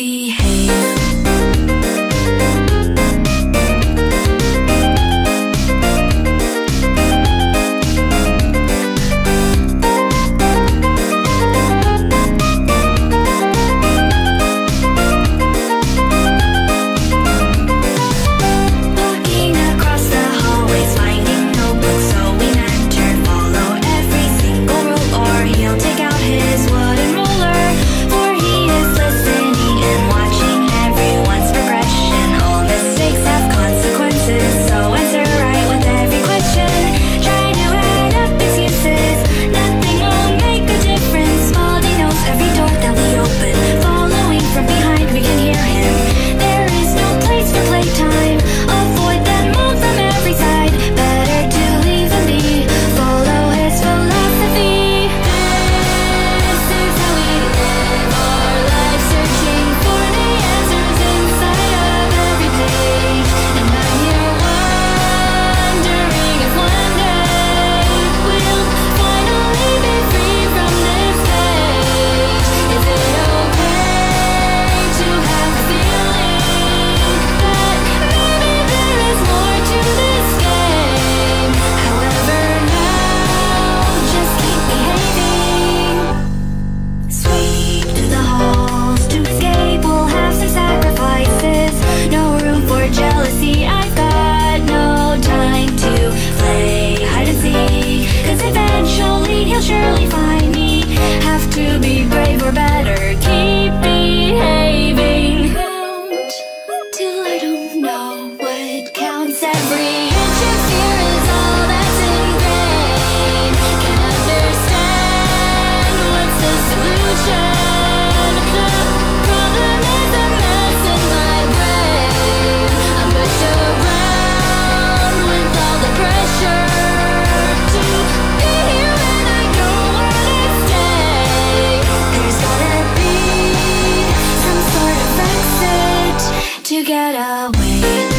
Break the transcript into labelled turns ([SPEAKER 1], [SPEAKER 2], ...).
[SPEAKER 1] behave. Surely find me. Have to be brave or better keep behaving. Count till I don't know what counts. Every inch of fear is all that's ingrained. Can't understand what's the solution. The problem is a mess in my brain. I'm pushed around with all the pressure to be here. To get away.